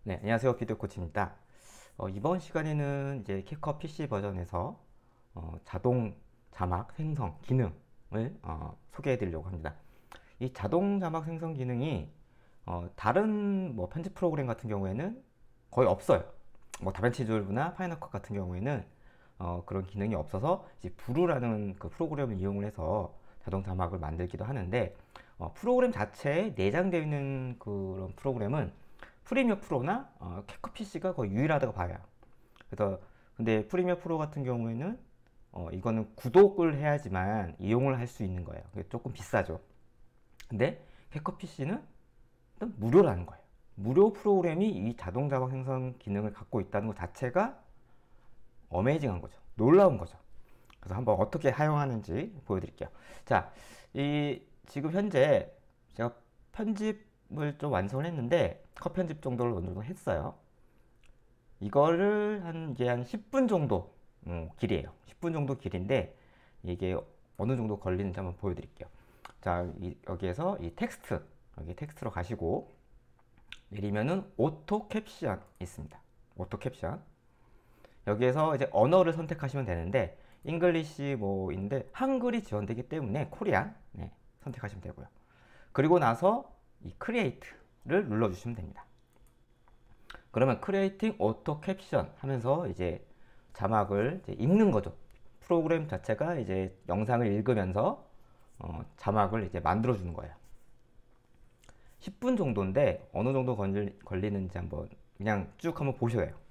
네, 안녕하세요. 비디오 코치입니다. 이번 시간에는 이제 캡컷 PC 버전에서 자동 자막 생성 기능을 소개해 드리려고 합니다. 이 자동 자막 생성 기능이 다른 뭐 편집 프로그램 같은 경우에는 거의 없어요. 뭐 다빈치 리졸브나 파이널 컷 같은 경우에는 그런 기능이 없어서 이제 브루라는 그 프로그램을 이용을 해서 자동 자막을 만들기도 하는데 프로그램 자체에 내장되어 있는 그런 프로그램은 프리미어 프로나 캡컷 PC가 거의 유일하다고 봐요. 그래서 근데 프리미어 프로 같은 경우에는 이거는 구독을 해야지만 이용을 할 수 있는 거예요. 조금 비싸죠. 근데 캡컷 PC는 일단 무료라는 거예요. 무료 프로그램이 이 자동 자막 생성 기능을 갖고 있다는 것 자체가 어메이징한 거죠. 놀라운 거죠. 그래서 한번 어떻게 사용하는지 보여드릴게요. 자, 이 지금 현재 제가 편집을 좀 완성을 했는데 컷 편집 정도를 어느 정도 했어요. 이거를 이게 한 10분 정도 길이에요. 10분 정도 길인데 이게 어느 정도 걸리는지 한번 보여드릴게요. 자, 여기에서 이 텍스트, 여기 텍스트로 가시고 내리면은 오토 캡션 있습니다. 오토 캡션. 여기에서 이제 언어를 선택하시면 되는데 잉글리시 뭐인데 한글이 지원되기 때문에 코리안 선택하시면 되고요. 그리고 나서 이 크리에이트를 눌러주시면 됩니다. 그러면 크리에이팅 오토 캡션 하면서 이제 자막을 이제 읽는 거죠. 프로그램 자체가 이제 영상을 읽으면서 자막을 이제 만들어 주는 거예요. 10분 정도인데 어느 정도 걸리는지 한번 그냥 쭉 한번 보셔야 해요.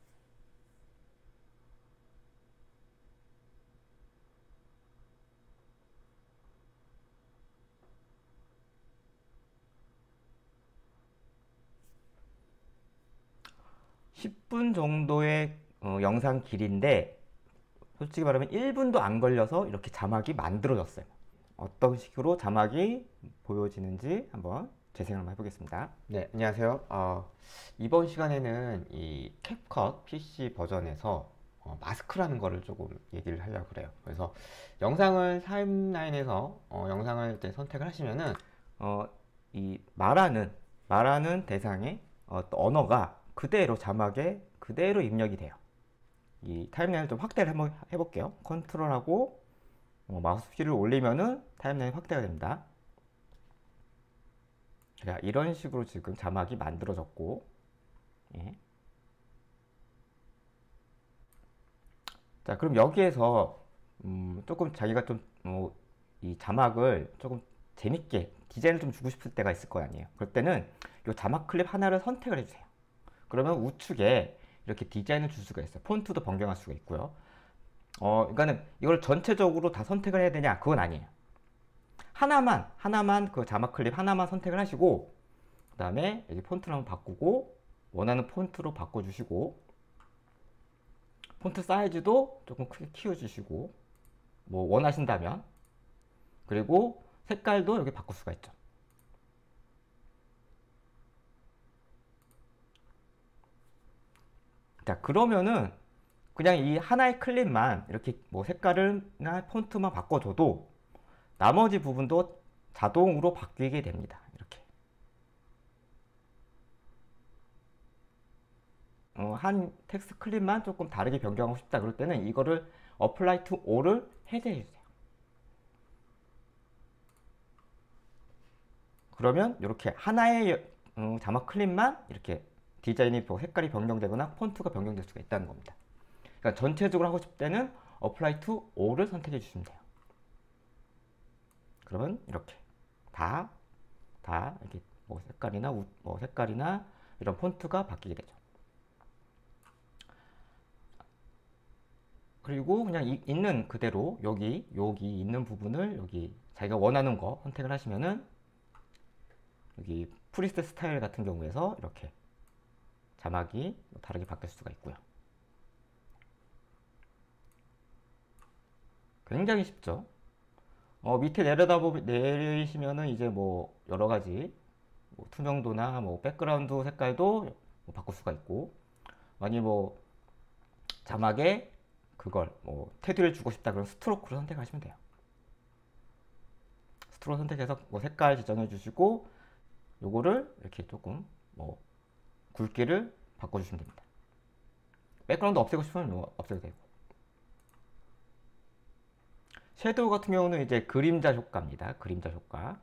10분 정도의 영상 길인데 솔직히 말하면 1분도 안 걸려서 이렇게 자막이 만들어졌어요. 어떤 식으로 자막이 보여지는지 한번 재생을 한번 해보겠습니다. 네, 안녕하세요. 이번 시간에는 이 캡컷 PC 버전에서 마스크라는 거를 조금 얘기를 하려고 그래요. 그래서 영상을 타임라인에서 영상을 이제 선택을 하시면은 이 말하는 대상의 또 언어가 그대로 자막에 그대로 입력이 돼요. 이 타임라인을 좀 확대를 한번 해볼게요. 컨트롤하고 마우스 휠을 올리면은 타임라인이 확대가 됩니다. 자, 이런 식으로 지금 자막이 만들어졌고, 예. 자, 그럼 여기에서 조금 자기가 좀 이 자막을 조금 재밌게 디자인을 좀 주고 싶을 때가 있을 거 아니에요. 그럴 때는 이 자막 클립 하나를 선택을 해주세요. 그러면 우측에 이렇게 디자인을 줄 수가 있어요. 폰트도 변경할 수가 있고요. 그러니까는 이걸 전체적으로 다 선택을 해야 되냐? 그건 아니에요. 하나만 그 자막 클립 하나만 선택을 하시고 그 다음에 여기 폰트를 한번 바꾸고 원하는 폰트로 바꿔주시고 폰트 사이즈도 조금 크게 키워주시고 뭐 원하신다면 그리고 색깔도 여기 바꿀 수가 있죠. 자, 그러면은 그냥 이 하나의 클립만 이렇게 뭐 색깔이나 폰트만 바꿔줘도 나머지 부분도 자동으로 바뀌게 됩니다. 이렇게 한 텍스트 클립만 조금 다르게 변경하고 싶다 그럴 때는 이거를 apply to all을 해제해 주세요. 그러면 이렇게 하나의 자막 클립만 이렇게 디자인이 색깔이 변경되거나 폰트가 변경될 수가 있다는 겁니다. 그러니까 전체적으로 하고 싶을 때는 apply to all을 선택해 주시면 돼요. 그러면 이렇게 다 이렇게 뭐 색깔이나 이런 폰트가 바뀌게 되죠. 그리고 그냥 있는 그대로 여기 있는 부분을 여기 자기가 원하는 거 선택을 하시면은 여기 프리셋 스타일 같은 경우에서 이렇게 자막이 다르게 바뀔 수가 있고요. 굉장히 쉽죠. 밑에 내리시면은 이제 뭐 여러 가지 뭐 투명도나 뭐 백그라운드 색깔도 뭐 바꿀 수가 있고 아니 뭐 자막에 그걸 뭐 테두리를 주고 싶다 그러면 스트로크를 선택하시면 돼요. 스트로크 선택해서 뭐 색깔 지정해 주시고 요거를 이렇게 조금 뭐 굵기를 바꿔주시면 됩니다. 백그라운드 없애고 싶으면 이거 없애도 되고. 섀도우 같은 경우는 이제 그림자 효과입니다. 그림자 효과.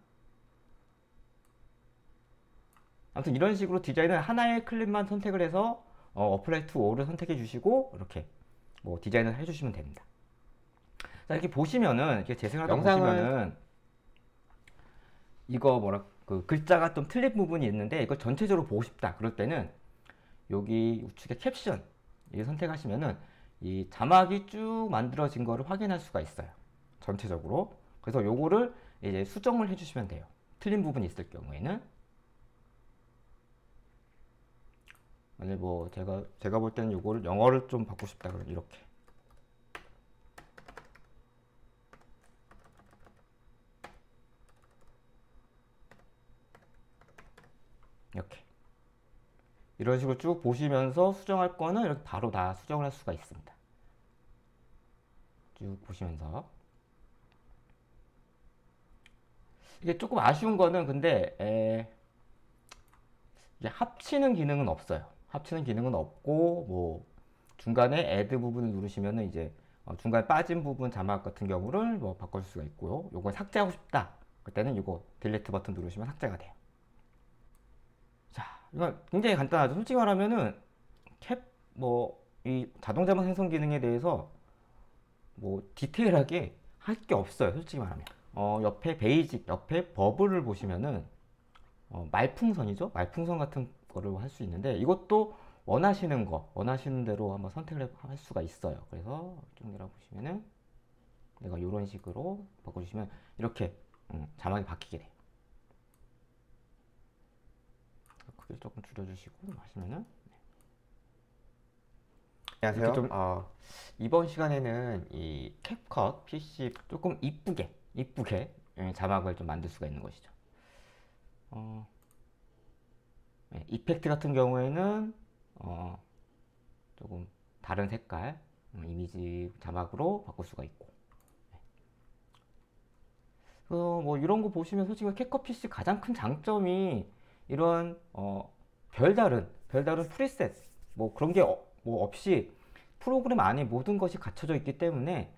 아무튼 이런 식으로 디자인은 하나의 클립만 선택을 해서 어플라이 투 올을 선택해 주시고 이렇게 뭐 디자인을 해주시면 됩니다. 자, 이렇게 보시면은 이렇게 재생하다 보시면은 이거 뭐라 그 글자가 좀 틀린 부분이 있는데 이걸 전체적으로 보고 싶다 그럴 때는 여기 우측에 캡션 이 선택하시면은 이 자막이 쭉 만들어진 거를 확인할 수가 있어요. 전체적으로. 그래서 요거를 이제 수정을 해주시면 돼요. 틀린 부분이 있을 경우에는. 만약 뭐 제가 볼 때는 요거를 영어를 좀 바꾸고 싶다 그러면 이렇게. 이렇게. 이런 식으로 쭉 보시면서 수정할 거는 이렇게 바로 다 수정을 할 수가 있습니다. 쭉 보시면서. 이게 조금 아쉬운 거는 근데 이제 합치는 기능은 없어요. 합치는 기능은 없고 뭐 중간에 애드 부분을 누르시면은 이제 중간에 빠진 부분 자막 같은 경우를 뭐 바꿀 수가 있고요. 요건 삭제하고 싶다. 그때는 이거 딜리트 버튼 누르시면 삭제가 돼요. 자, 이거 굉장히 간단하죠. 솔직히 말하면은 이 자동 자막 생성 기능에 대해서 뭐 디테일하게 할 게 없어요. 솔직히 말하면. 옆에 베이직, 옆에 버블을 보시면은 말풍선이죠. 말풍선 같은 거를 할 수 있는데 이것도 원하시는 대로 한번 선택을 할 수가 있어요. 그래서 좀 내려보시면은 내가 이런 식으로 바꿔주시면 이렇게 자막이 바뀌게 돼요. 크기를 조금 줄여주시고 하시면은. 안녕하세요. 이번 시간에는 이 캡컷 PC 조금 이쁘게 자막을 좀 만들 수가 있는 것이죠. 네, 이펙트 같은 경우에는 조금 다른 색깔 이미지 자막으로 바꿀 수가 있고. 뭐 이런 거 보시면 솔직히 캡컷 PC 가장 큰 장점이 이런 별다른 프리셋 뭐 그런 게 뭐 없이 프로그램 안에 모든 것이 갖춰져 있기 때문에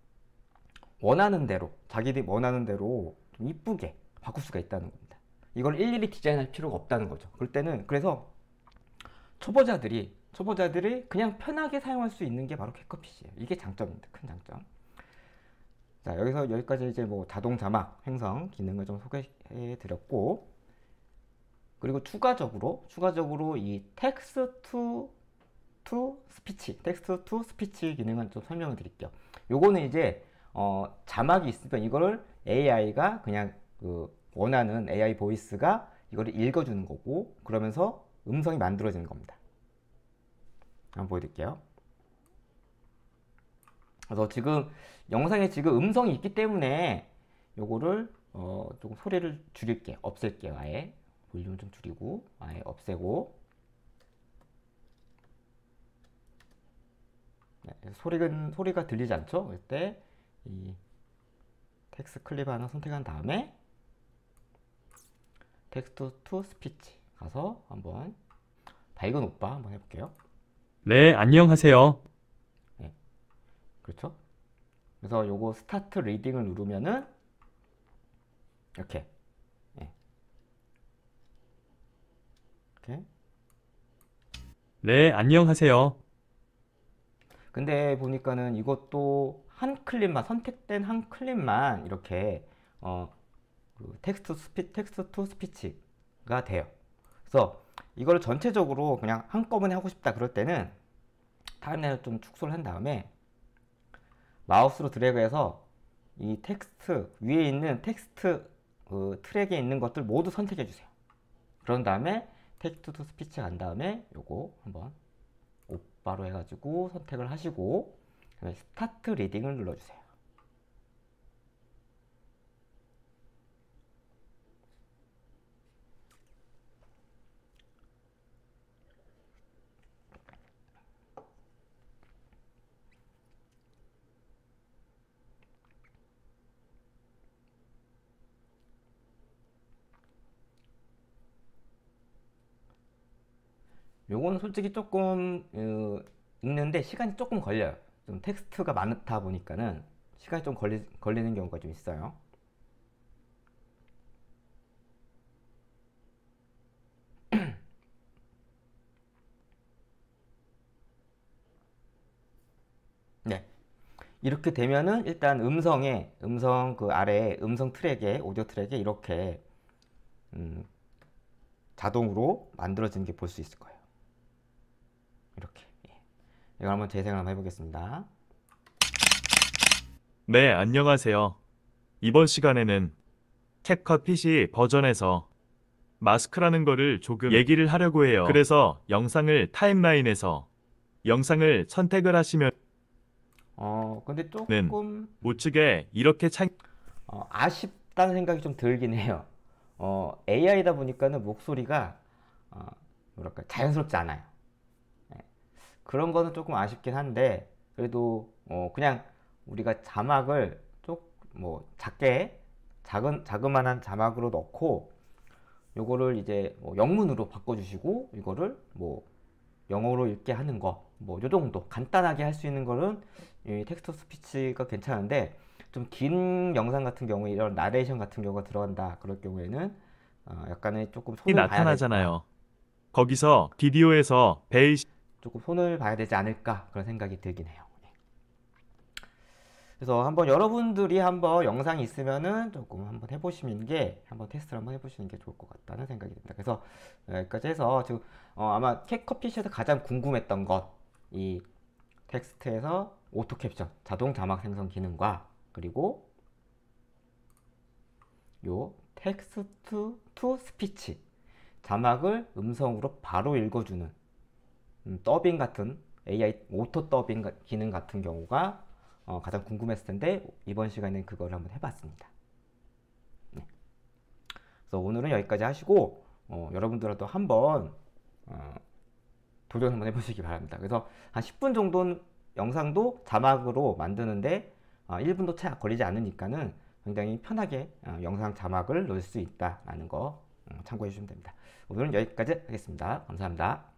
자기들이 원하는 대로 좀 이쁘게 바꿀 수가 있다는 겁니다. 이걸 일일이 디자인할 필요가 없다는 거죠. 그래서 초보자들이 그냥 편하게 사용할 수 있는 게 바로 캡컷 PC예요. 이게 장점입니다. 큰 장점. 자, 여기까지 이제 뭐 자동 자막 생성 기능을 좀 소개해 드렸고, 그리고 추가적으로 이 텍스트 투 스피치 기능을 좀 설명을 드릴게요. 요거는 이제 자막이 있으면 이거를 AI가 그냥 원하는 AI 보이스가 이거를 읽어주는 거고, 그러면서 음성이 만들어지는 겁니다. 한번 보여드릴게요. 그래서 지금 영상에 지금 음성이 있기 때문에 요거를 조금 소리를 줄일게요. 없앨게요. 아예 볼륨을 좀 줄이고 아예 없애고. 네, 소리가 들리지 않죠? 그때 이 텍스트 클립 하나 선택한 다음에 텍스트 투 스피치 가서 한번 밝은 오빠 한번 해볼게요. 네, 안녕하세요. 네, 그렇죠? 그래서 요거 스타트 리딩을 누르면은 이렇게 이렇게. 네, 안녕하세요. 근데 보니까는 이것도 선택된 한 클립만 이렇게 텍스트 투 스피치가 돼요. 그래서 이거를 전체적으로 그냥 한꺼번에 하고 싶다 그럴 때는 타임라인을 좀 축소를 한 다음에 마우스로 드래그해서 이 텍스트 위에 있는 텍스트 트랙에 있는 것들 모두 선택해 주세요. 그런 다음에 텍스트 투 스피치 간 다음에 요거 한번 오빠로 해가지고 선택을 하시고 스타트 리딩을 눌러주세요. 요거는 솔직히 조금 읽는데 시간이 조금 걸려요. 좀 텍스트가 많다 보니까는 시간이 좀 걸리는 경우가 좀 있어요. 네. 이렇게 되면은 일단 음성 그 아래에 음성 트랙에 오디오 트랙에 이렇게 음, 자동으로 만들어지는 게 볼 수 있을 거예요. 이렇게. 예. 이걸 한번 재생을 한번 해보겠습니다. 네, 안녕하세요. 이번 시간에는 캡컷 PC 버전에서 마스크라는 거를 조금 얘기를 하려고 해요. 그래서 영상을 타임라인에서 영상을 선택을 하시면은 근데 조금 우측에 이렇게 아쉽다는 생각이 좀 들긴 해요. AI다 보니까는 목소리가 뭐랄까 자연스럽지 않아요. 예. 그런 거는 조금 아쉽긴 한데 그래도 그냥 우리가 자막을 뭐 자그만한 자막으로 넣고 요거를 이제 뭐 영문으로 바꿔주시고 이거를 뭐 영어로 읽게 하는 거 뭐 요 정도 간단하게 할 수 있는 거는 이 텍스트 스피치가 괜찮은데 좀 긴 영상 같은 경우에 이런 나레이션 같은 경우가 들어간다 그럴 경우에는 약간의 조금 손을 봐야 될까 나타나잖아요. 거기서 비디오에서 조금 손을 봐야 되지 않을까 그런 생각이 들긴 해요. 예. 그래서 한번 여러분들이 한번 영상이 있으면은 조금 한번 해보시는 게 한번 테스트를 한번 해보시는 게 좋을 것 같다는 생각이 듭니다. 그래서 여기까지 해서 지금 아마 캡컷피시에서 가장 궁금했던 것 이 텍스트에서 오토 캡션 자동 자막 생성 기능과 그리고 요 텍스트 투 스피치 자막을 음성으로 바로 읽어주는 더빙 같은 AI 오토 더빙 기능 같은 경우가 가장 궁금했을 텐데 이번 시간에 그걸 한번 해봤습니다. 네. 그래서 오늘은 여기까지 하시고 여러분들도 한번 도전 한번 해보시기 바랍니다. 그래서 한 10분 정도 영상도 자막으로 만드는데 1분도 채 걸리지 않으니까는 굉장히 편하게 영상 자막을 넣을 수 있다라는 거 참고해 주시면 됩니다. 오늘은 여기까지 하겠습니다. 감사합니다.